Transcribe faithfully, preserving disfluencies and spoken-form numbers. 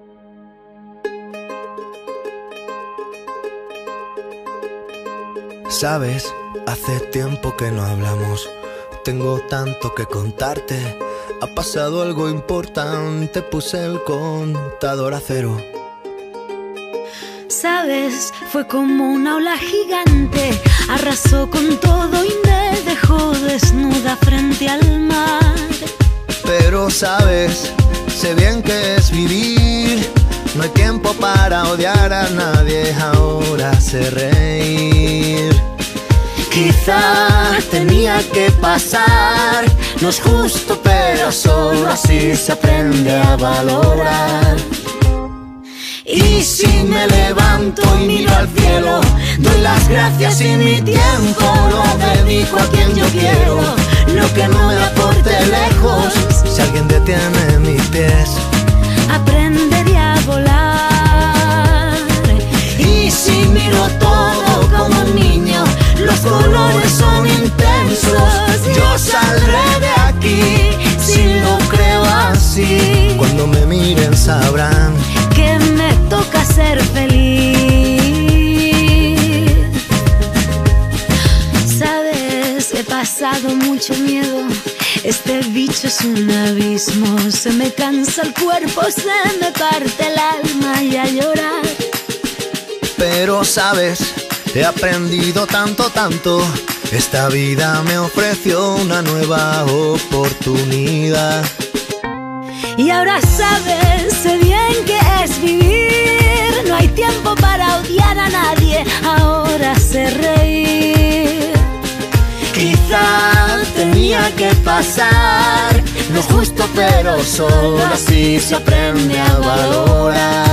Sabes, hace tiempo que no hablamos. Tengo tanto que contarte. Ha pasado algo importante. Puse el contador a cero. Sabes, fue como una ola gigante. Arrasó con todo y me dejó desnuda frente al mar. Pero sabes, sé bien que es vivir. No hay tiempo para odiar a nadie. Ahora sé reír. Quizá tenía que pasar. No es justo, pero solo así se aprende a valorar. Y si me levanto y miro al cielo, doy las gracias y mi tiempo lo dedico a quien yo quiero. Lo que no me aporte lejos, si alguien detiene mis pies, aprenderé a volar. Y si miro todo como un niño, los colores son intensos. Yo saldré de aquí, si lo creo así. Cuando me miren sabrán que me toca ser feliz. Sabes, he pasado mucho miedo. Este bicho es un abismo. Se me cansa el cuerpo, se me parte el alma y a llorar. Pero sabes, he aprendido tanto, tanto. Esta vida me ofreció una nueva oportunidad. Y ahora sabes, sé bien que es vivir. No hay tiempo para odiar a nadie. Ahora sé reír. Quizá tenía que pasar. No es justo, pero solo así se aprende a valorar.